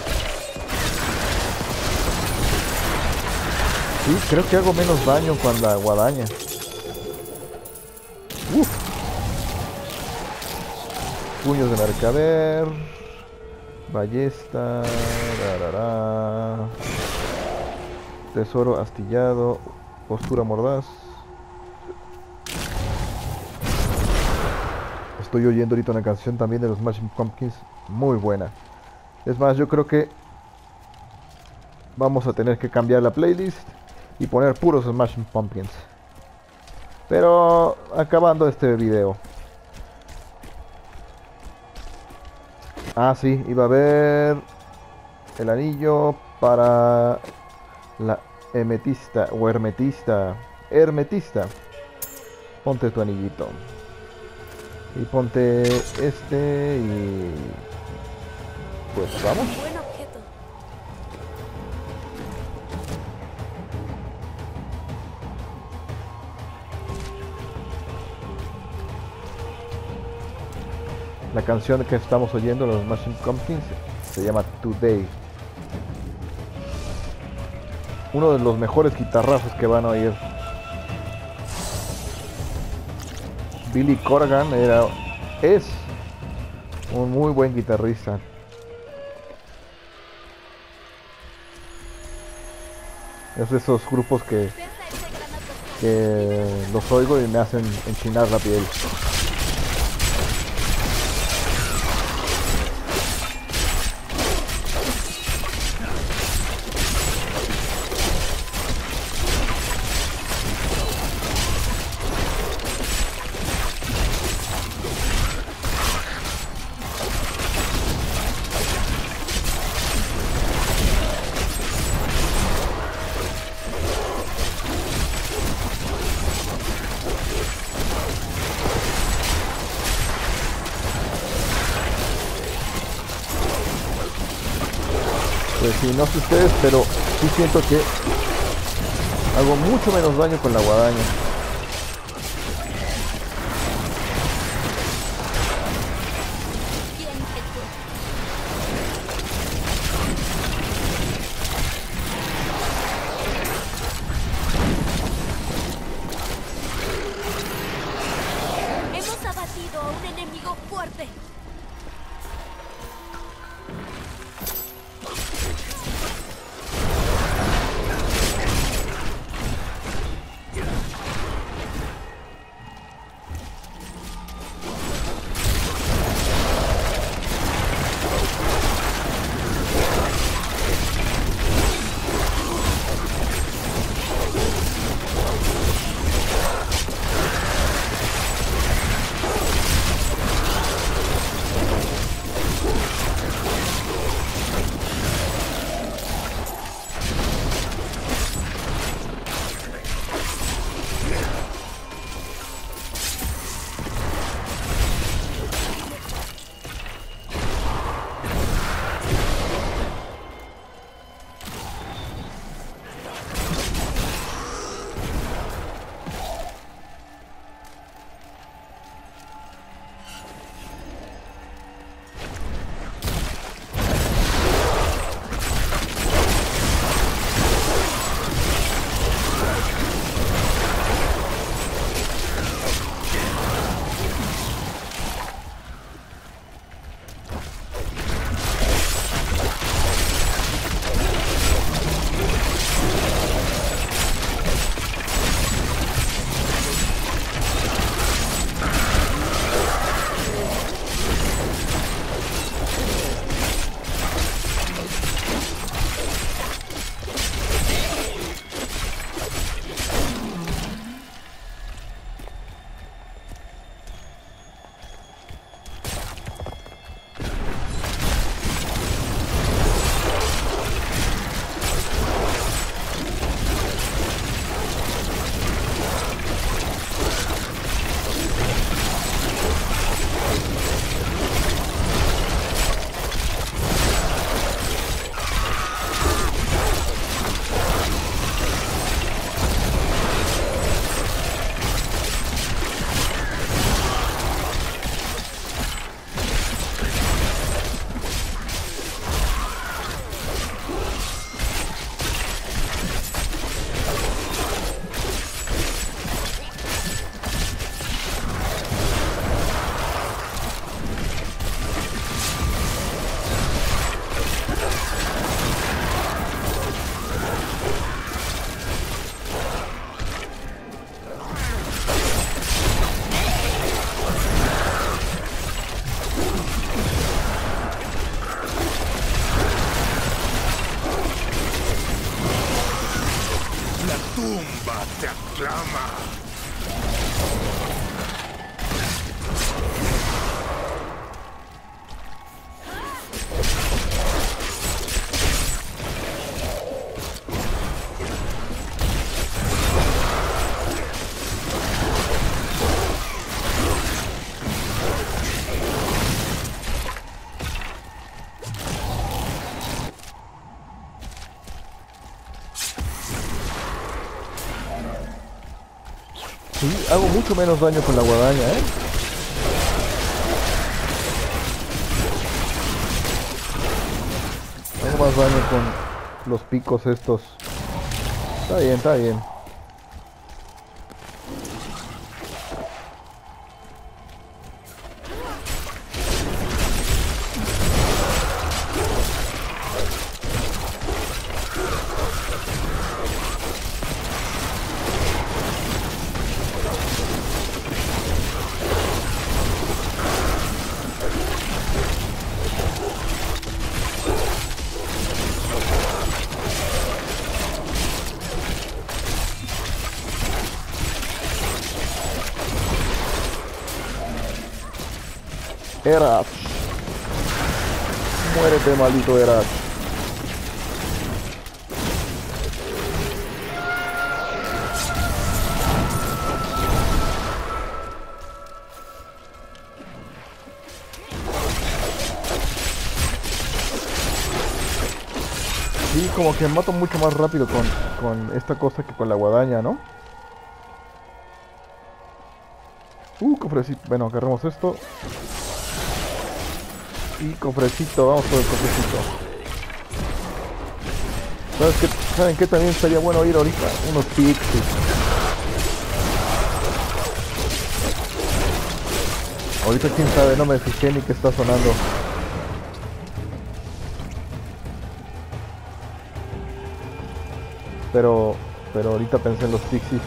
Sí, creo que hago menos daño con la guadaña. Uf. Puños de mercader. Ballesta. Rarara. Tesoro astillado. Postura mordaz. Estoy oyendo ahorita una canción también de los Smashing Pumpkins. Muy buena. Es más, yo creo que vamos a tener que cambiar la playlist y poner puros Smashing Pumpkins. Pero acabando este video. Ah, sí, iba a haber el anillo para la hermetista o hermetista. Hermetista. Ponte tu anillito. Y ponte este y... pues vamos. Buen objeto. La canción que estamos oyendo, los Smashing Pumpkins, se llama Today. Uno de los mejores guitarrazos que van a oír. Billy Corgan era, es un muy buen guitarrista. Es de esos grupos que, que los oigo y me hacen enchinar la piel. Pues sí, no sé ustedes, pero sí siento que hago mucho menos daño con la guadaña. Hemos abatido a un enemigo fuerte. te aclama. Sí, hago mucho menos daño con la guadaña, ¿eh? Hago más daño con los picos estos. Está bien, está bien. Eras. Muérete, maldito Eras. Sí, como que mato mucho más rápido con, con esta cosa que con la guadaña, ¿no? Uh, cofrecito. Bueno, agarramos esto. Y cofrecito, vamos por el cofrecito. ¿Sabes qué? ¿Saben qué también estaría bueno ir ahorita? Unos pixies. Ahorita quién sabe, no me fijé ni qué está sonando. Pero, pero ahorita pensé en los pixies.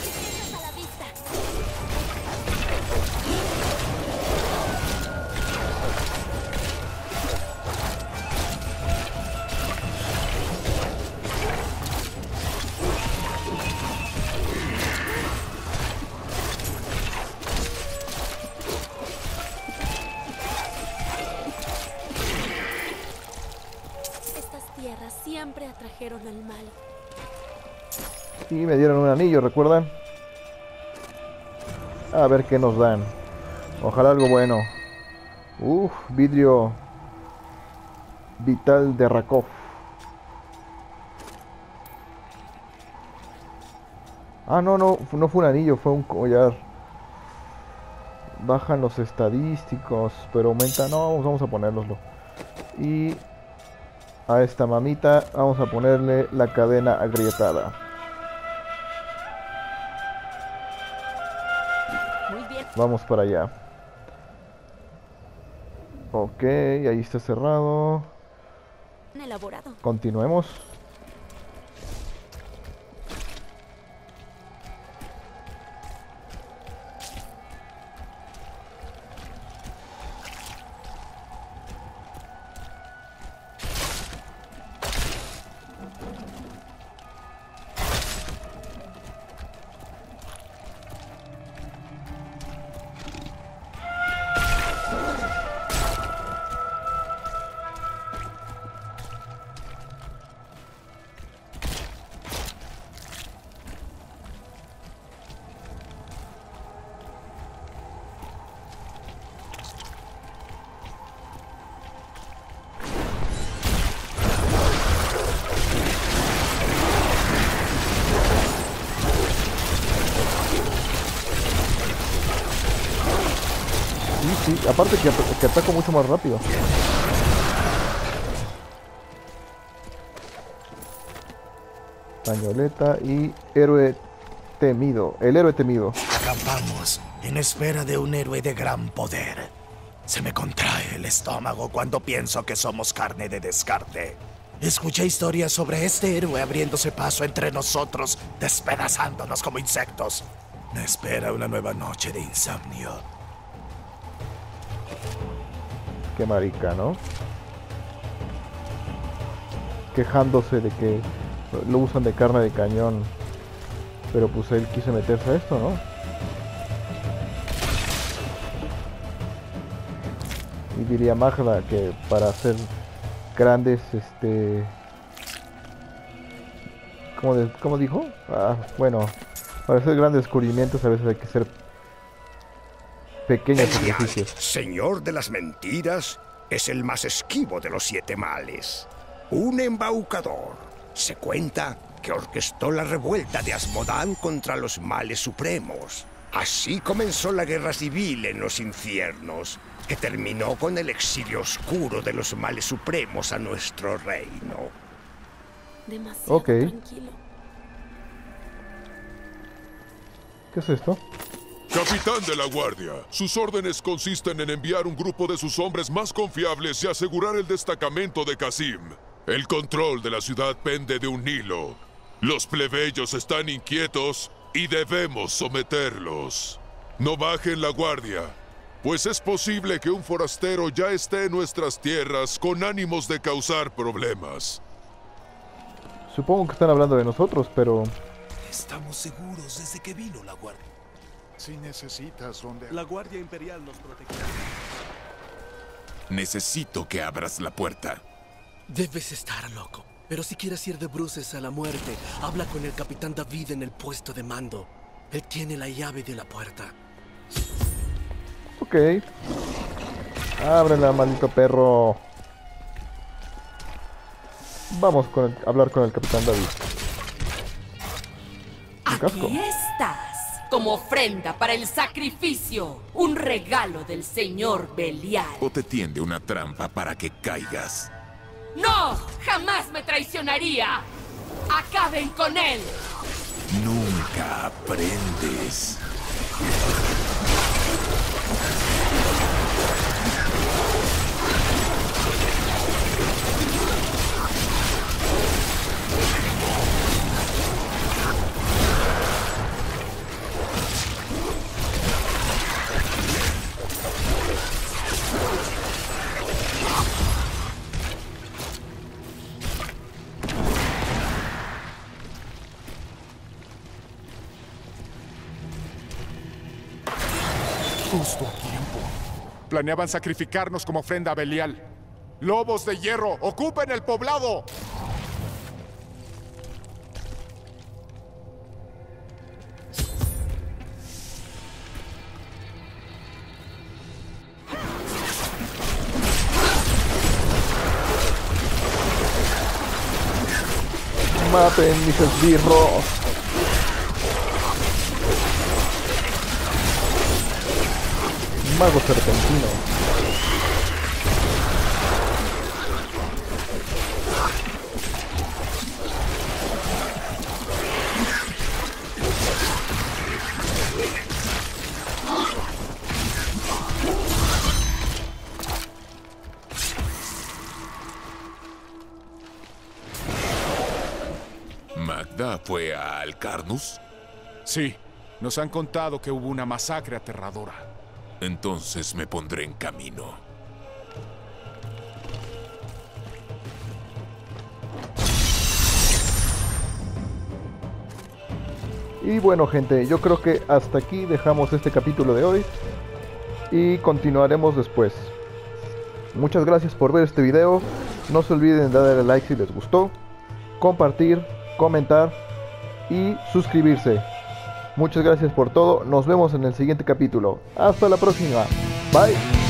Siempre atrajeron al mal. Y me dieron un anillo, ¿recuerdan? A ver qué nos dan. Ojalá algo bueno. Uf, vidrio vital de Rakov. Ah, no, no, no fue un anillo, fue un collar. Bajan los estadísticos, pero aumenta. No, vamos a ponérnoslo. Y a esta mamita vamos a ponerle la cadena agrietada. Muy bien. Vamos para allá. Ok, ahí está cerrado. Elaborado. Continuemos. Sí, aparte que, que ataco mucho más rápido. Pañoleta y héroe temido. El héroe temido. Acampamos en espera de un héroe de gran poder. Se me contrae el estómago cuando pienso que somos carne de descarte. Escuché historias sobre este héroe abriéndose paso entre nosotros, despedazándonos como insectos. Me espera una nueva noche de insomnio. Qué marica, ¿no? Quejándose de que lo usan de carne de cañón. Pero pues él quiso meterse a esto, ¿no? Y diría Magda que para hacer grandes, este... ¿Cómo, de, ¿Cómo dijo? Ah, bueno, para hacer grandes descubrimientos a veces hay que hacer pequeños sacrificios. Señor de las mentiras, es el más esquivo de los siete males. Un embaucador. Se cuenta que orquestó la revuelta de Asmodán contra los males supremos. Así comenzó la guerra civil en los infiernos, que terminó con el exilio oscuro de los males supremos a nuestro reino. Demasiado Ok. tranquilo. ¿Qué es esto? Capitán de la Guardia, sus órdenes consisten en enviar un grupo de sus hombres más confiables y asegurar el destacamento de Qasim. El control de la ciudad pende de un hilo. Los plebeyos están inquietos y debemos someterlos. No bajen la guardia, pues es posible que un forastero ya esté en nuestras tierras con ánimos de causar problemas. Supongo que están hablando de nosotros, pero... Estamos seguros desde que vino la guardia. Si necesitas donde... La Guardia Imperial nos protegerá. Necesito que abras la puerta. Debes estar loco. Pero si quieres ir de bruces a la muerte, habla con el Capitán David en el puesto de mando. Él tiene la llave de la puerta. Ok. Ábrela, maldito perro. Vamos con el- a hablar con el Capitán David. Un casco. Aquí estás, como ofrenda para el sacrificio, un regalo del señor Belial. O te tiende una trampa para que caigas. ¡No! ¡Jamás me traicionaría! ¡Acaben con él! Nunca aprendes. Justo a tiempo. Planeaban sacrificarnos como ofrenda a Belial. ¡Lobos de hierro! ¡Ocupen el poblado! Maten mis esbirros. Mago serpentino. ¿Magda fue a Alcarnus? Sí, nos han contado que hubo una masacre aterradora. Entonces me pondré en camino. Y bueno, gente, yo creo que hasta aquí dejamos este capítulo de hoy y continuaremos después. Muchas gracias por ver este video. No se olviden de darle like si les gustó, compartir, comentar y suscribirse. Muchas gracias por todo. Nos vemos en el siguiente capítulo. Hasta la próxima. Bye.